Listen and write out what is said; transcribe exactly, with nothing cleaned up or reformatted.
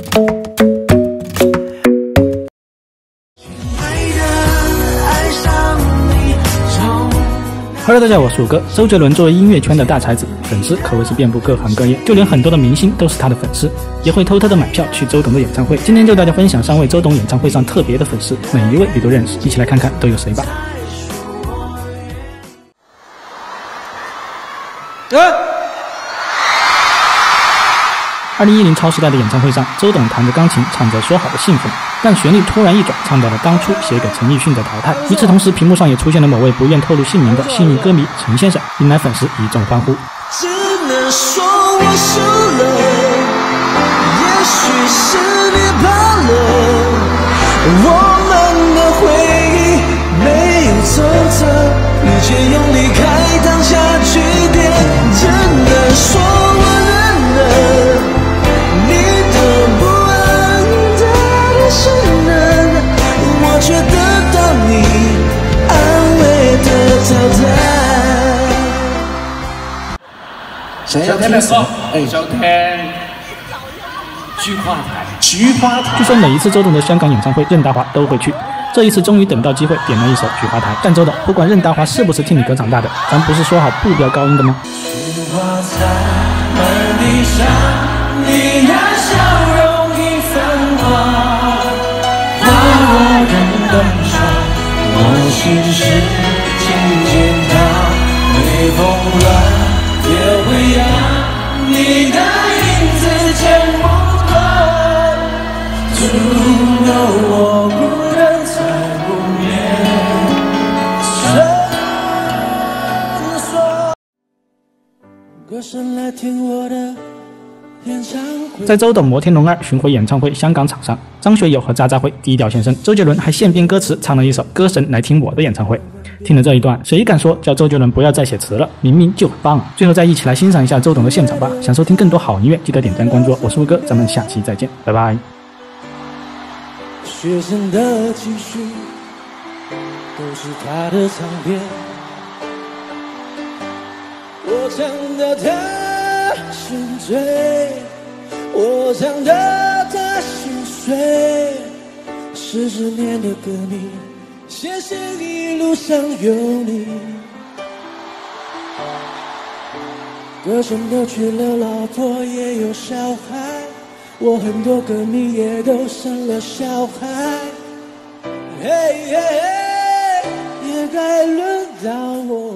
Hello， 大家好，我是五哥。周杰伦作为音乐圈的大才子，粉丝可谓是遍布各行各业，就连很多的明星都是他的粉丝，也会偷偷的买票去周董的演唱会。今天就大家分享三位周董演唱会上特别的粉丝，每一位你都认识，一起来看看都有谁吧。二零一零超时代的演唱会上，周董弹着钢琴，唱着说好的幸福，但旋律突然一转，唱到了当初写给陈奕迅的淘汰。与此同时，屏幕上也出现了某位不愿透露姓名的幸运歌迷陈先生，引来粉丝一众欢呼。 只能说我输了，也许是你怕了，我们的回忆没有走着，你却用离开当下句点。只能说我认了，你的不安的眼神呢，我却得到你安慰的淘汰。 收聽咩歌？誒，收聽菊花台。菊花台。 据说每一次周董的香港演唱会，任达华都会去。这一次终于等到机会，点了一首《菊花台》。但周董，不管任达华是不是替你歌长大的，咱不是说好不飙高音的吗？ 菊花台满地上，你的笑容已泛黄，花落人断肠，我心事渐渐淡，微风乱。也会让你的影子剪不断，独有我孤单才不眠。伸缩，歌声来听我的演唱会。 在周董摩天轮二巡回演唱会香港场上，张学友和渣渣辉低调现身，周杰伦还现编歌词唱了一首《歌神来听我的演唱会》。听了这一段，谁敢说叫周杰伦不要再写词了？明明就很棒啊！最后再一起来欣赏一下周董的现场吧。想收听更多好音乐，记得点赞关注我。我是吴哥，咱们下期再见，拜拜。 学生的积蓄都是他的唱片，我唱的他心醉，我唱的他心碎。四十年的歌迷，谢谢一路上有你。歌神都娶了老婆，也有小孩，我很多歌迷也都生了小孩。嘿嘿嘿，也该轮到我。